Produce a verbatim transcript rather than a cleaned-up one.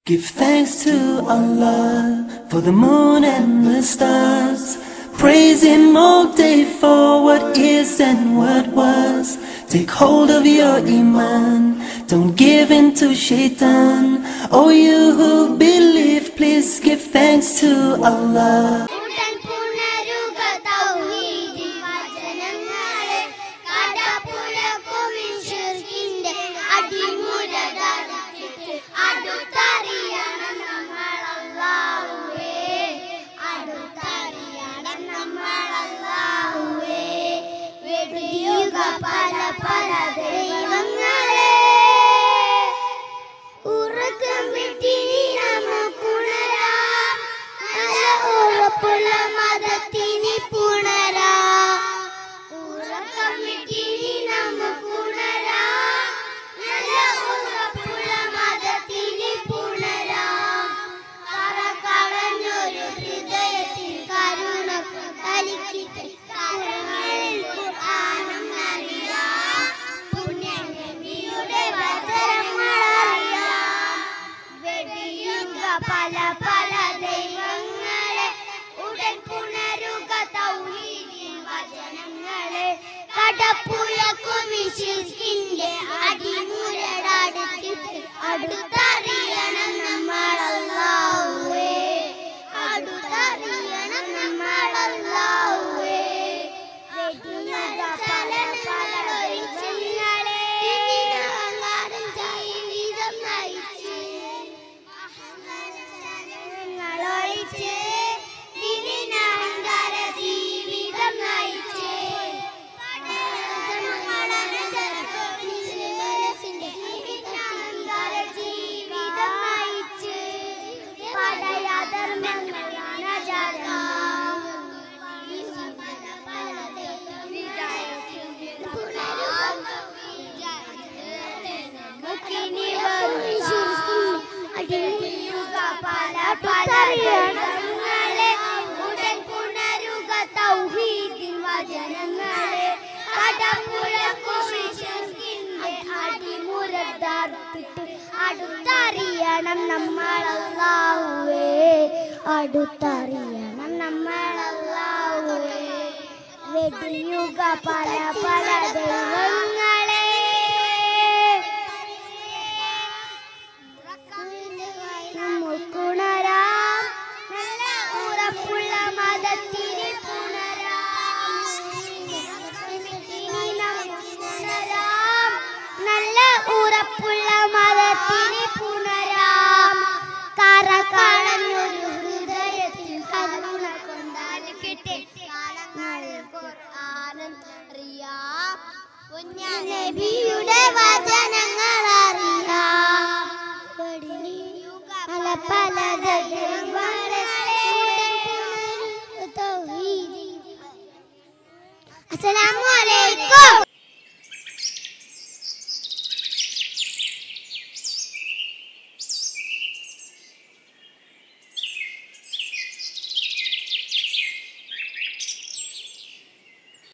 Give thanks to Allah for the moon and the stars. Praise Him all day for what is and what was. Take hold of your iman, don't give in to shaitan. Oh, you who believe, please give thanks to Allah. പല പല ദൈവങ്ങളെ ഉറക്കം വിട്ടി നമുക്കുണരാം, നല്ല ഉറപ്പുള്ള മതത്തിനി പുണരാം. ഉറക്കം വിട്ടി നമുക്കുണരാം, നല്ല ഉറപ്പുള്ള മതത്തിനി പുണരാം. കറ കളഞ്ഞൊരു ഹൃദയത്തിൽ കരുണ തലിക്കിട്ട് കരങ്ങളിൽ ഖുർആനും പല പല ദൈവങ്ങളെ ഉടൻ പുണരുക തൗഹീദിൻ വചനങ്ങളെ. കടപ്പുഴക്കും ശിർക്കിന്റെ അടിമുരടടുത്തിട്ട് അടുത്തറിയണം നമ്മൾ അല്ലാഹുവേ, അടുത്തറിയണം നമ്മൾ അല്ലാഹുവേ. പല പല ദൈവങ്ങളെ അഹങ്കാരം ജീവിതം നയിച്ച് ദിനഹങ്കാര ജീവിതം നയിച്ച് അഹങ്കാര ജീവിതം നയിച്ച് പടയാധർമ്മങ്ങളാണ് പല പല ദൈവങ്ങളെ ഉടൻ പുണരുക തൗഹീദിൻ വചനങ്ങളെ. കടപ്പുഴക്കും ശിർക്കിന്റെ അടിമുരടടുത്തിട്ട് അടുത്തറിയണം നമ്മൾ അല്ലാഹുവേ, അടുത്തറിയണം നമ്മൾ അല്ലാഹുവേ. വെടിയുക പല പല ദൈവങ്ങളെ നമുക്കുണരാം, നല്ല ഉറപ്പുള്ള മതത്തിനി പുണരാം. നമുക്കുണരാം, നല്ല ഉറപ്പുള്ള മതത്തിനി പുണരാം. കറ കളഞ്ഞൊരു ഹൃദയത്തിൽ കരുണ കൊണ്ടാൽ കിട്ടി കാലങ്ങളിൽ ഖുർആനും അറിയാം, നബിയുടെ വചനങ്ങൾ അറിയാം. പല പല ദൈവങ്ങളെ തൗഹീദ്. അസ്സലാമു അലൈക്കും.